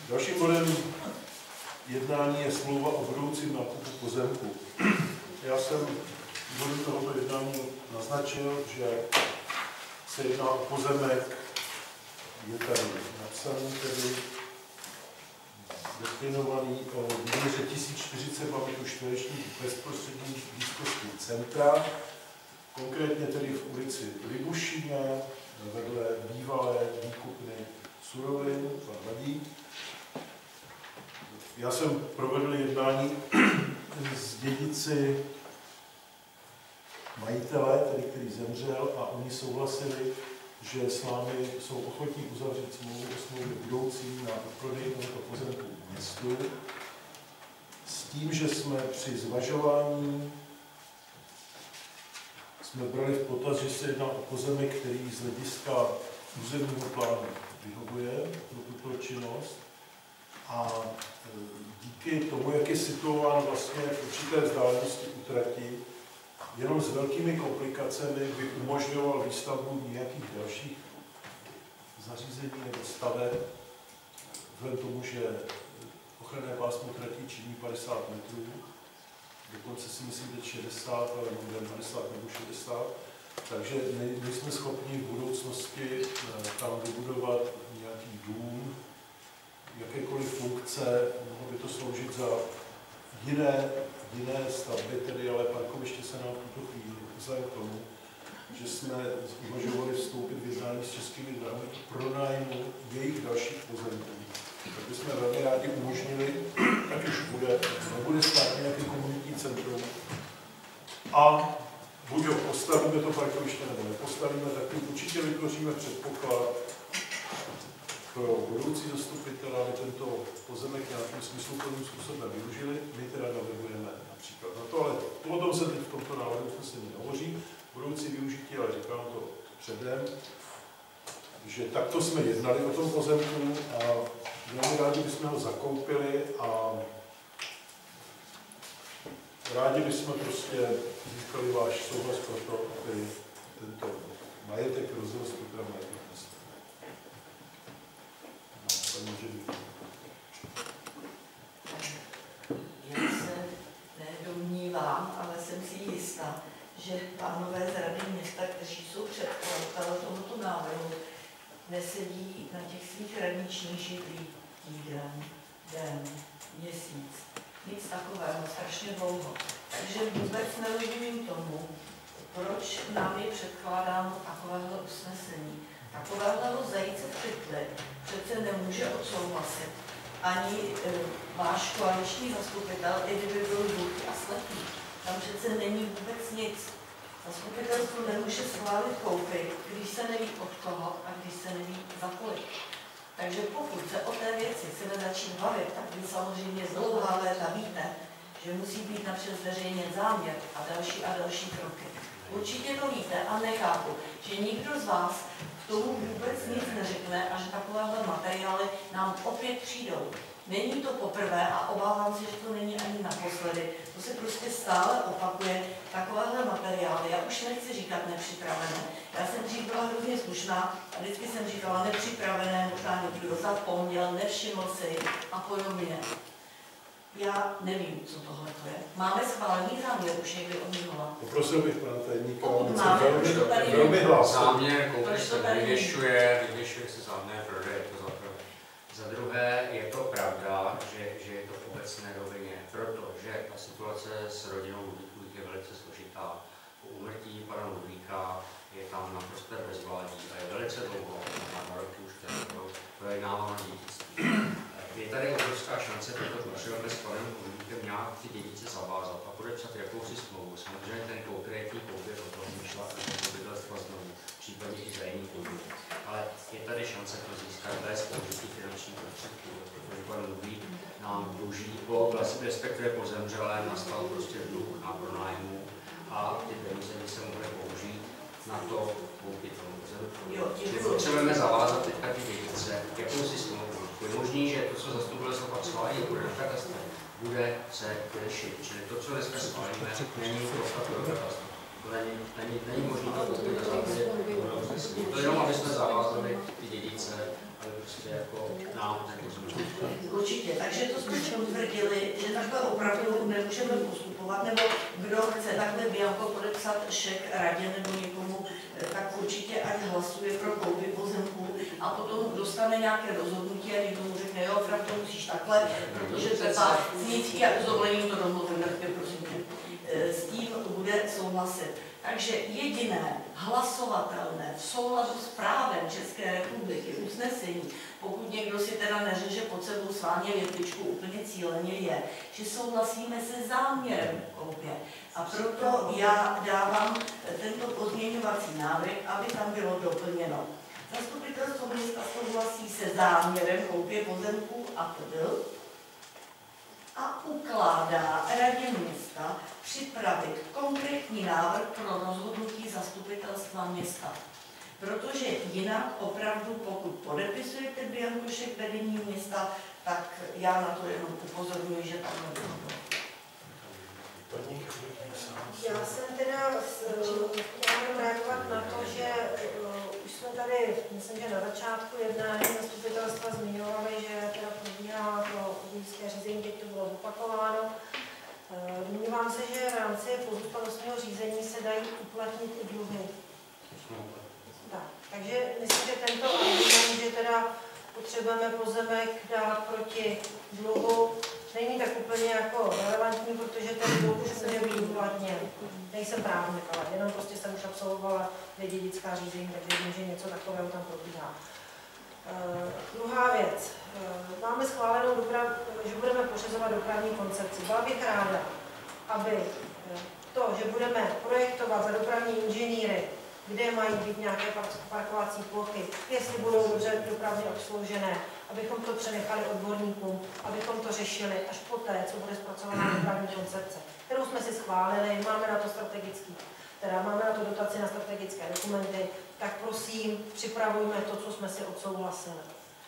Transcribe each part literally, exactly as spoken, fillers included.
Dalším bodem jednání je smlouva o budoucím nákupu pozemku. Já jsem v tohoto jednání naznačil, že se jedná o pozemek, je tady napsaný, tedy definovaný o výměře tisíc čtyřicet metrů čtverečních v bezprostřední blízkosti centra, konkrétně tedy v ulici Libušíně, vedle bývalé výkupny surovin, Vadí. Já jsem provedl jednání s dědici majitele, tedy, který zemřel, a oni souhlasili, že s námi jsou ochotní uzavřít smlouvu o smlouvě budoucí na prodej tohoto pozemku městu, s tím, že jsme při zvažování jsme brali v potaz, že se jedná o pozemek, který z hlediska územního plánu vyhovuje pro tuto činnost. A díky tomu, jak je situován vlastně v určité vzdálenosti u trati, jenom s velkými komplikacemi by umožňoval výstavbu nějakých dalších zařízení nebo staveb, vzhledem tomu, že ochranné pásmo tratí činí padesát metrů, dokonce si myslím, že šedesát, ale bude padesát nebo šedesát, takže nejsme schopni v budoucnosti tam vybudovat nějaký dům, jakékoliv funkce, mohlo by to sloužit za jiné, jiné stavby, tedy, ale parkoviště se nám v tuto chvíli vzhledem k tomu, že jsme uvažovali vstoupit v jednání s Českými dráhami k pronájmu jejich dalších pozemků. Tak bychom velmi rádi umožnili, ať už bude, nebude stát nějaký komunitní centrum, a buď ho postavíme to parkoviště, nebo nepostavíme, tak určitě vytvoříme předpoklad pro budoucí zastupitele, aby tento pozemek nějakým smysluplným způsobem využili. My teda navrhujeme například na to, ale o tom se teď v tomto návrhu usnesení nehovoří. Budoucí využití, ale říkám to předem, že takto jsme jednali o tom pozemku a velmi rádi bychom ho zakoupili a rádi bychom prostě získali váš souhlas pro to, aby tento majetek rozrostl teda majetek města. Já se nedomnívám, ale jsem si jistá, že pánové z Rady města, kteří jsou předkladatelé tomuto návrhu, nesedí na těch svých radničních židlích týden, den, měsíc. Nic takového, strašně dlouho. Takže vůbec nerozumím tomu, proč nám je předkládáno takovéhle usnesení. Takovéhleho zajíce v pytli přece nemůže odsouhlasit ani e, váš koaliční zastupitel, i kdyby byl hluchý a slepý. Tam přece není vůbec nic. Zastupitelstvo nemůže schválit koupy, když se neví od koho a když se neví za kolik. Takže pokud se o té věci chceme začít bavit, tak vy samozřejmě z dlouhá léta víte, že musí být napřed zveřejněn záměr a další a další kroky. Určitě to víte a nechápu, že nikdo z vás k tomu vůbec nic neřekne a že takovéhle materiály nám opět přijdou. Není to poprvé a obávám se, že to není ani naposledy. To se prostě stále opakuje, takovéhle materiály. Já už nechci říkat nepřipravené. Já jsem dřív byla hrozně slušná a vždycky jsem říkala nepřipravené, možná někdo zapomněl, nevšiml si a podobně. Já nevím, co tohle to je. Máme schválený záměr už někdy od minula. Poprosil bych pana tajemníka, velmi, velmi hlas. Záměr koupit se vyvěšuje, vyvěšuje se záměr prodeje, to za prvé. Za druhé je to pravda, že, že je to v obecné rovině, protože ta situace s rodinou Ludvíkových je velice složitá. Po úmrtí pana Ludvíka je tam naprosto bezvládí a je velice dlouho, na dva roky už to projednáváme dědictví. Je tady obrovská šance, protože potřebujeme s panem Ludvíkem nějak ty dědice zavázat a podepsat jakousi smlouvu. Samozřejmě ten konkrétní koupě o tom šla zastupitelstva znovu, případně i za jiný koupě. Ale je tady šance to získat bez použití finančních prostředků, protože pan Ludvík nám dluží, po respektive po zemřelém nastal prostě dluh na pronájmu a ty peníze by se mohly použít na to koupit tomu pozemku. Čili potřebujeme zavázat teďka ty dědice, jakousi smlouvu. Je možný, že to, co zastupitelstvo pak schválí, bude na katastru, bude se řešit. Čili to, co dneska schválíme, není dostat do katastru. To není, není, není možné to koupit na základě. To jenom, aby jsme zavázali ty dědice a aby prostě jako nám nepozorili. Určitě, takže to jsme potvrdili, že takhle opravdu nemůžeme postupovat, nebo kdo chce takhle bianko podepsat šek radě nebo někomu, tak určitě ať hlasuje pro koupy pozemků a potom dostane nějaké rozhodnutí a někdo mu řekne, jo, opravdu musíš takhle, protože Pepa s nicí a s dovolením to domluvím, tak tě prosím tě, s tím bude souhlasit. Takže jediné hlasovatelné v souladu s právem České republiky usnesení, pokud někdo si teda neřeže pod sebou sváně větvičku úplně cíleně, je, že souhlasíme se záměrem koupě. A proto já dávám tento pozměňovací návrh, aby tam bylo doplněno. Zastupitelstvo města souhlasí se záměrem koupě pozemků a td. a ukládá radě města připravit konkrétní návrh pro rozhodnutí zastupitelstva města. Protože jinak opravdu, pokud podepisujete biankošek vedení města, tak já na to jenom upozorňuji, že tam nebudu. Já jsem teda chtěla reagovat na to, že uh, už jsme tady, myslím, že na začátku jednání zastupitelstva zmiňovali, že teda probíhá to obvodské řízení, teď to bylo zopakováno. Uh, Domnívám se, že v rámci pozůstalostního řízení se dají uplatnit i dluhy. Tak, takže myslím, že tento argument, že teda potřebujeme pozemek dát proti dluhu, není tak úplně jako relevantní, protože ten dluh už může být uplatněn. Nejsem právník, ale jenom prostě jsem už absolvovala dvě dědická řízení, takže vím, že něco takového tam probíhá. Uh, druhá věc. Uh, máme schválenou, doprav, že budeme pořizovat dopravní koncepci. Byla bych ráda, aby to, že budeme projektovat za dopravní inženýry, kde mají být nějaké parkovací plochy, jestli budou dobře dopravně obsloužené, abychom to přenechali odborníkům, abychom to řešili až poté, co bude zpracovaná dopravní koncepce, kterou jsme si schválili, máme na to strategický, teda máme na to dotaci na strategické dokumenty, tak prosím, připravujme to, co jsme si odsouhlasili.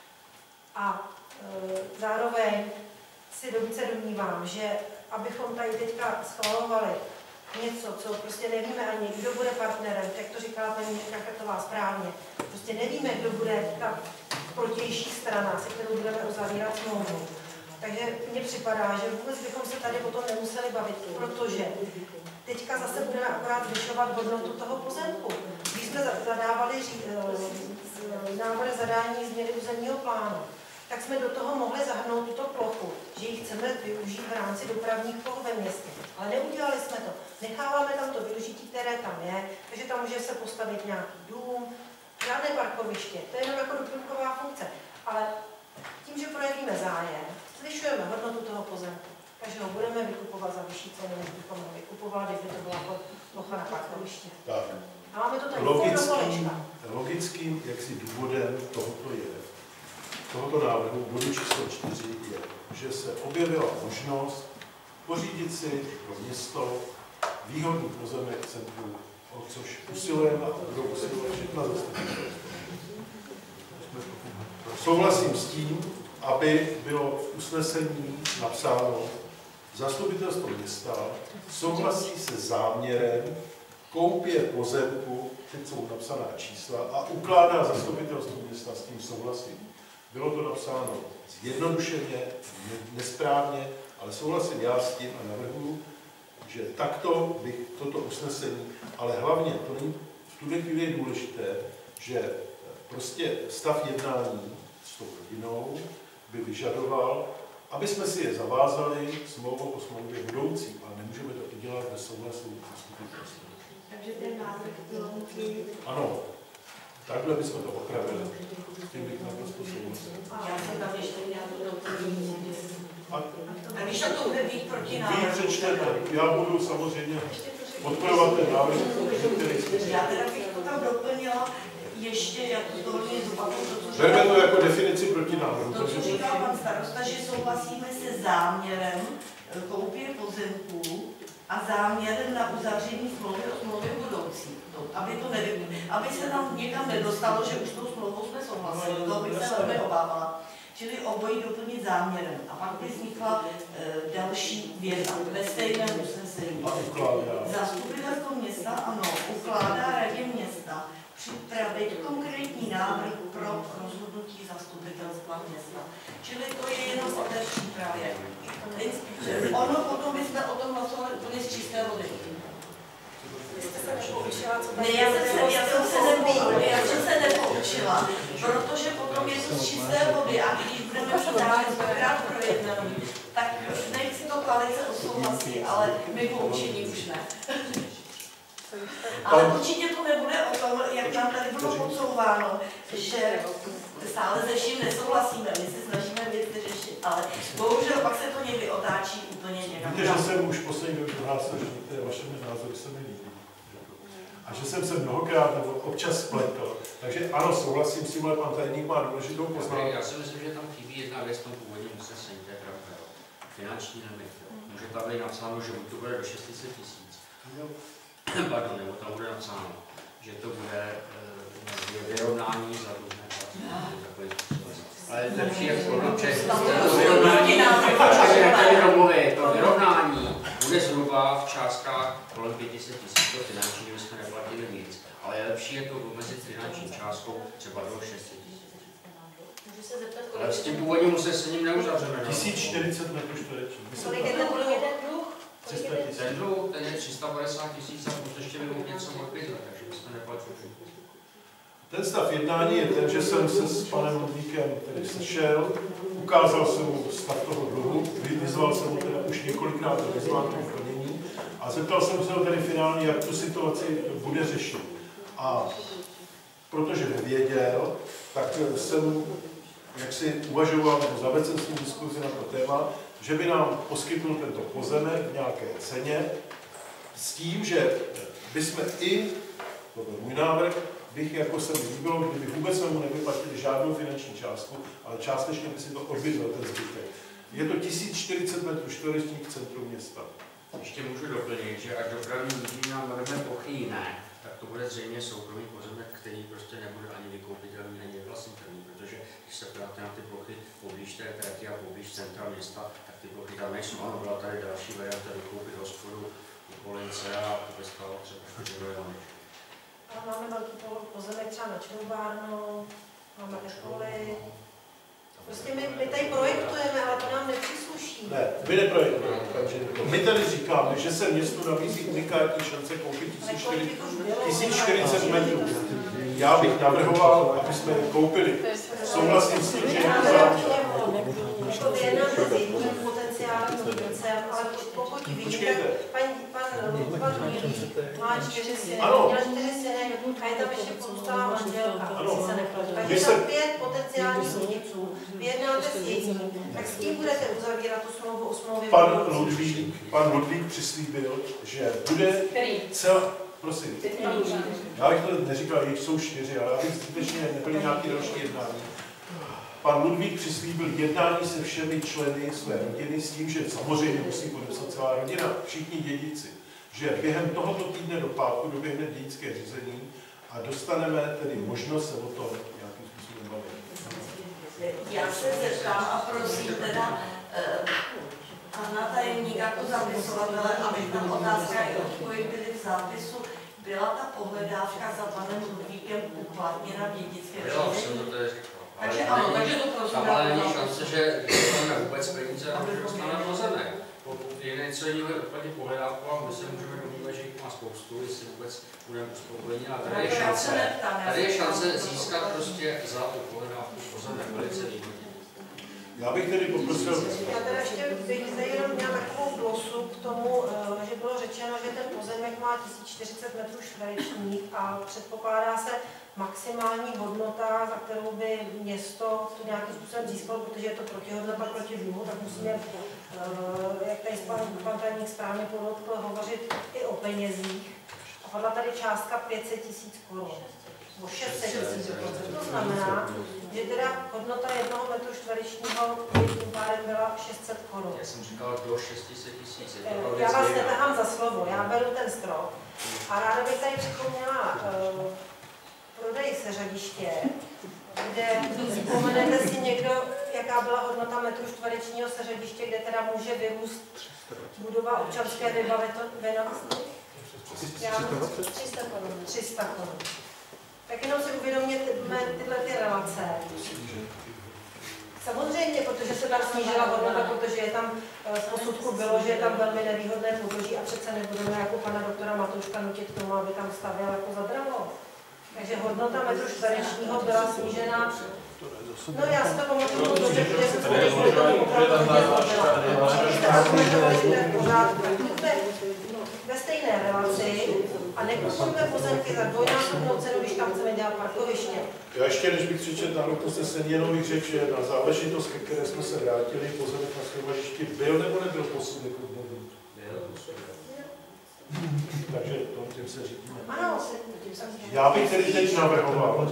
A e, zároveň si dovíce domnívám, že abychom tady teďka schvalovali něco, co prostě nevíme ani, kdo bude partnerem, jak to říkala paní Kaketová správně. Prostě nevíme, kdo bude ta protější strana, se kterou budeme uzavírat smlouvu. Takže mně připadá, že vůbec bychom se tady o tom nemuseli bavit, protože teďka zase budeme akorát zvyšovat hodnotu toho pozemku. Když jsme zadávali návrh zadání změny územního plánu, tak jsme do toho mohli zahrnout tuto plochu, že ji chceme využít v rámci dopravních ploch ve městě. Ale neudělali jsme to. Necháváme tam to využití, které tam je, takže tam může se postavit nějaký dům, žádné parkoviště, to je jenom jako doplňková funkce. Ale tím, že projevíme zájem, zvyšujeme hodnotu toho pozemku. Takže ho budeme vykupovat za vyšší cenu, než bychom ho vykupovali, kdyby to byla plocha na parkoviště. Tak. A máme to tady logickým, logickým jaksi důvodem tohoto je, tohoto návrhu bodu číslo čtyři je, že se objevila možnost pořídit si pro město výhodný pozemek centru, o což usilujeme a budou usilovat všechna zastupitelstva. Souhlasím s tím, aby bylo v usnesení napsáno, zastupitelstvo města souhlasí se záměrem koupě pozemku, teď jsou napsaná čísla, a ukládá zastupitelstvo města s tím souhlasím. Bylo to napsáno zjednodušeně, nesprávně, ale souhlasím já s tím a navrhuji, že takto bych toto usnesení, ale hlavně to není, v tuhle chvíli je důležité, že prostě stav jednání s tou rodinou by vyžadoval, aby jsme si je zavázali smlouvou o smlouvě budoucí, ale nemůžeme to udělat bez souhlasu zastupitelstva. Takže ten návrh bylo nutný. Ano, takhle bychom to opravili. S tím bych naprosto souhlasil. Já jsem tam ještě nějakou doplnění. A A když to bude být proti vy návrhu. přečtete, já budu samozřejmě podporovat ten návrh, který jsme. Já teda bych to tam doplnila ještě, jak to dovolně zopakuju, to, co Berme to jako definici proti návrhu. to, co říkal pan starosta, že souhlasíme se záměrem koupě pozemků a záměrem na uzavření smlouvy o smlouvě budoucí. To, aby, to nevy, aby se nám někam nedostalo, že už tou smlouvou jsme souhlasili, to bych se velmi obávala. Čili obojí doplnit záměrem. A pak by vznikla e, další věta ve stejném usnesení. Zastupitelstvo města, ano, ukládá radě města připravit konkrétní návrh pro rozhodnutí zastupitelstva města. Čili to je jenom o té přípravě. Ono potom bychom o tom hlasovali úplně z čisté vody. Vy jste se nepoučila, co Ne, já jsem se, já jsem se, nepoučila, já jsem se nepoučila, protože potom je to z čisté vody a když budeme mít návrh dvakrát projednaný, tak nechci to koalice odsouhlasí, ale my poučení už ne. Ale určitě to nebude o tom, jak nám tady bylo podsouváno, že stále se vším nesouhlasíme, my si snažíme věci řešit, ale bohužel pak se to někdy otáčí úplně někam. Víte, že jsem už poslední době prohlásil, že některé vaše názory se mi líbí. A že jsem se mnohokrát nebo občas spletl. Takže ano, souhlasím s tím, ale pan tajemník má důležitou poznámku. Já si myslím, že tam chybí jedna věc v tom původním usnesení, to je pravda. Finanční limit. Může tam být napsáno, že to bude do šest set tisíc. Pardon, nebo tam bude napsáno, že to bude e, vyrovnání za různé platy. Ale je lepší, jak to vyrovnání, to vyrovnání bude zhruba v částkách kolem pět set tisíc, to finanční, kdyby jsme neplatili nic. Ale je lepší je to omezit finanční částkou třeba do šest set tisíc. Ale s tím původním usnesením neuzavřeme. tisíc čtyřicet metrů čtverečních. Kolik je ten dluh? Ten dluh, ten je tři sta padesát tisíc a plus ještě by mohl něco odpět, takže bychom neplatili. Ten stav jednání je ten, že jsem se s panem Ludvíkem tedy sešel, ukázal jsem mu stav toho dluhu, vyzval jsem mu teda už několikrát do vyzvání plnění a zeptal jsem se ho tedy finálně, jak tu situaci bude řešit. A protože nevěděl, tak jsem jaksi uvažoval, nebo zavedl jsem s ním diskuzi na to téma, že by nám poskytnul tento pozemek v nějaké ceně s tím, že bychom i, to byl můj návrh, bych jako se mi líbilo, kdyby vůbec jsme mu nevyplatili žádnou finanční částku, ale částečně by si to odbydlel ten zbytek. Je to tisíc čtyřicet metrů čtverečních v centru města. Ještě můžu doplnit, že až dopravní území nám normy plochy jiné, tak to bude zřejmě soukromý pozemek, který prostě nebude ani vykoupitelný, ani vlastnitelný, protože když se podíváte na ty plochy poblíž té trati a poblíž centra města, tak ty plochy tam nejsou. Ano, byla tady další varianta vykoupit hospodu u Kolince a to by stalo třeba miliony. A máme velký pozemek třeba na Čelubárnu, máme školy. Prostě my, my tady projektujeme, ale to nám nepřísluší. Ne, my neprojektujeme. My tady říkáme, že se městu nabízí unikátní šance koupit tisíc čtyřicet metrů. Já bych navrhoval, aby jsme je koupili. Souhlasím s tím, že je to záměr. To vyjednáme s jedním potenciálním výrobcem, ale pokud víte, pan Ludvík má čtyři syny, měl čtyři syny a je tam ještě pozůstalá manželka, jestli se nepletu. Takže tam pět potenciálních rodičů. Vyjednáte s jedním, tak s tím budete uzavírat tu smlouvu o smlouvě. Pan Ludvík, pan Ludvík přislíbil, že bude celá... Prosím, já bych to neříkal, jich jsou čtyři, ale abych skutečně nebyl nějaký další jednání. Pan Ludvík přislíbil jednání se všemi členy své rodiny s tím, že samozřejmě musí podepsat celá rodina, všichni dědici, že během tohoto týdne do pátku doběhne dědické řízení a dostaneme tedy možnost se o tom nějakým způsobem bavit. Já se zeptám a prosím teda pana tajemníka jako zapisovatele, aby ta otázka i odpověď byly v zápisu. Byla ta pohledávka za panem Ludvíkem uplatněna v dědické řízení? Takže ano, takže to prosím. Ale není šance, že dostaneme vůbec peníze a že dostaneme pozemek. Pokud je něco jiného úplně pohledávku a my se můžeme domnívat, že jich má spoustu, jestli vůbec budeme uspokojeni. A tady je šance, tady je šance získat prostě za tu pohledávku pozemek velice výhodně. Já bych tedy poprosil... Já teda ještě bych jenom měla takovou glosu k tomu, že bylo řečeno, že ten pozemek má tisíc čtyřicet metrů čtverečních a předpokládá se maximální hodnota, za kterou by město to nějakým způsobem získalo, protože je to protihodnota proti dluhu, tak musíme, jak tady pan, pan tajemník správně podotkl, hovořit i o penězích. A padla tady částka pět set tisíc korun. O šest set tisíc. To znamená, že teda hodnota jednoho metru čtverečního tím pádem byla šest set korun. Já jsem říkal do šest set tisíc. Já vás netahám za slovo, já beru ten strop. A ráda bych tady připomněla uh, prodej seřadiště, kde vzpomenete si někdo, jaká byla hodnota metru čtverečního seřadiště, kde teda může vyrůst budova občanské vybavenosti. tři sta korun. tři sta korun. Tak jenom si uvědomíme tyhle ty relace. Samozřejmě, protože se tam snížila hodnota, protože je tam z posudku bylo, že je tam velmi nevýhodné podloží a přece nebudeme jako pana doktora Matouška nutit k tomu, aby tam stavěl jako zadravo. Takže hodnota metru čtverečního byla snížena. No já si to pamatuju dobře, protože jsem skutečně to opravdu hodně ve stejné relaci a nekupujeme pozemky za dvojnásobnou cenu, když tam chceme dělat parkoviště. Já ještě, než bych přečetl návrh usnesení, jenom bych řekl, že na záležitost, ke které jsme se vrátili, pozemek na shromaždišti byl nebo nebyl posudek odborný? Takže to tím se řídíme. Ano, tím jsem se Já bych tedy teď navrhoval.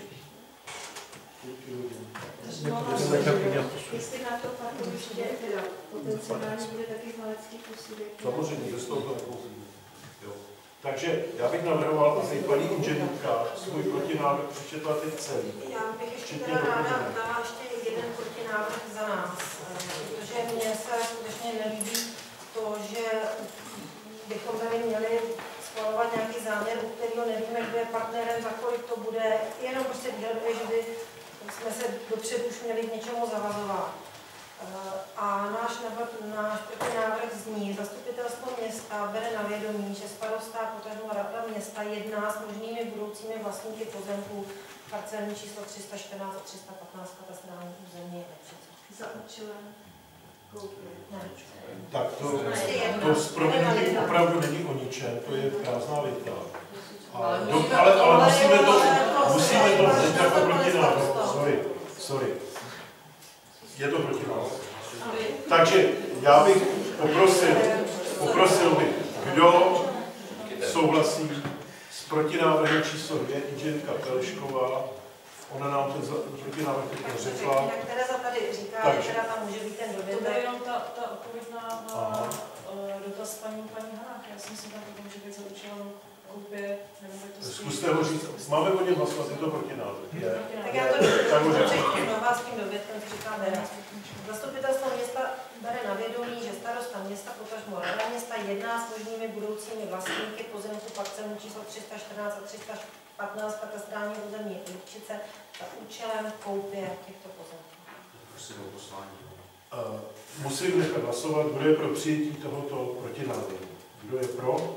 Jestli na to parkoviště potenciálně bude taky znalecký posudek. Samozřejmě, bez toho to nepouzíme. Takže já bych navrhoval, aby paní inženýrka svůj protinávrh přečetla teď celý. Já bych ještě teda ráda dala ještě jeden protinávrh za nás, protože mně se skutečně nelíbí to, že bychom tady měli schvalovat nějaký záměr, u kterého nevíme, kdo je partnerem, za kolik to bude, jenom prostě výhleduje, že by jsme se dopředu už měli k něčemu zavazovat. A náš, náš protinávrh zní, zastupitelstvo města bere na vědomí, že starosta potažmo rada města jedná s možnými budoucími vlastníky pozemků parcelní číslo tři sta čtrnáct a tři sta patnáct katastrální území Za účelem koupě. Tak to, to s proměnutím opravdu není o ničem, to je prázdná věta. Ale, do, ale, ale musíme to, musíme to teď jako protinávrh. Sorry, sorry. Je to protinávrh. Takže já bych poprosil, poprosil bych, kdo souhlasí s protinávrhem číslo dvě, inženýrka Pelešková, ona nám ten protinávrh teď řekla. Jinak Tereza tady říká, Takže. že teda tam může být ten dovětek. To bude jenom ta, ta odpověď na, na dotaz paní, paní Hanák. Já si myslím, že to může být za účelem koupě, nevím, jak to stojí. Zkuste ho říct, máme o něm hlasovat, je to protinávrh. Tak já to řeknu znova s tím dovětkem, co říká Vera. Zastupitelstvo města bere na vědomí, že starosta města potažmo rada města jedná s možnými budoucími vlastníky pozemku parcelní číslo tři sta čtrnáct a tři sta patnáct katastrální území Lipčice za účelem koupě těchto pozemků. Prosím o poslání. Uh, musím nechat hlasovat, kdo je pro přijetí tohoto protinávrhu. Kdo je pro?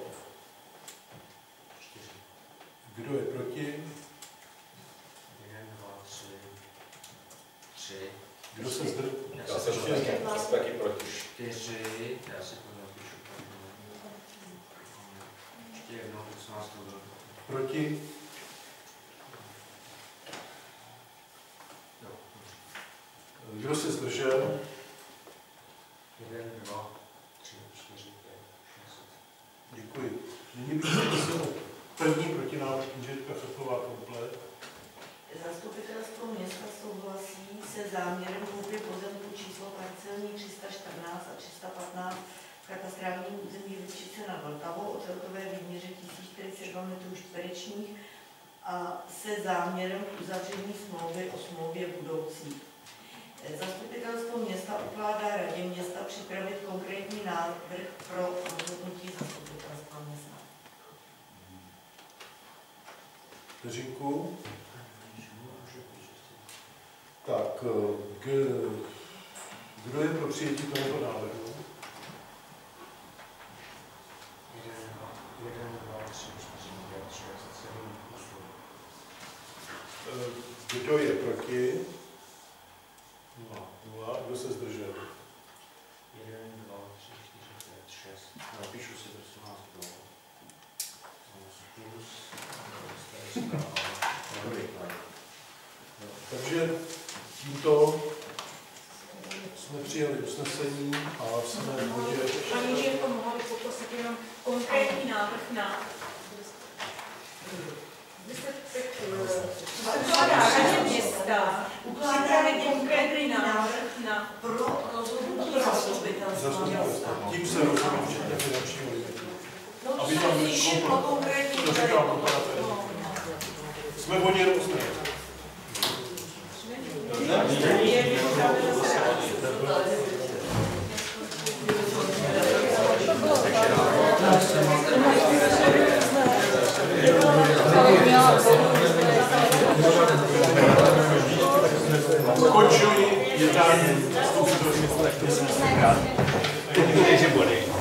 Kdo je proti? Jeden, dva, tři, tři. Kdo se zdržel? Já jsem ještě taky proti. Čtyři, já si to napíšu. Ještě jednou, co nás to bylo. Proti? Kdo se zdržel? Jeden, dva, tři, čtyři, pět, šest. Děkuji. Nyní bych se prosil první protinávrh inženýrka Soklová komplet. Zastupitelstvo města souhlasí se záměrem koupě pozemku číslo parcelní tři sta čtrnáct a tři sta patnáct v katastrálním území Lipčice nad Vltavou o celkové výměře tisíc čtyřicet dva metrů čtverečních a se záměrem uzavření smlouvy o smlouvě budoucí. Zastupitelstvo města ukládá radě města připravit konkrétní návrh pro rozhodnutí zastupitelstva města. Vteřinku. Tak, k, kdo je pro přijetí tohoto návrhu? Jeden, dva, jeden, dva, tři, čtyři, pět, šest, sedm, osm. Kdo je proti? Nula. Nula. Kdo se zdržel? Jeden, dva, tři, čtyři, pět, šest. Napíšu si prosím vás kdo. Takže tímto jsme přijali usnesení a jsme v bodě. Paní Žírko, mohla bych poprosit jenom konkrétní návrh na... Vy jste teď ukládá radě města, připravit konkrétní návrh na Pro rozhodnutí zastupitelstva města. Tím se rozhodne včetně finančního limitu. No, Aby to tam se byl píše pro komplet. konkrétní To říkám operatér. Jsme v bodě různé. je setkání zastupitelů města, tak to jsem si rád. To byly body.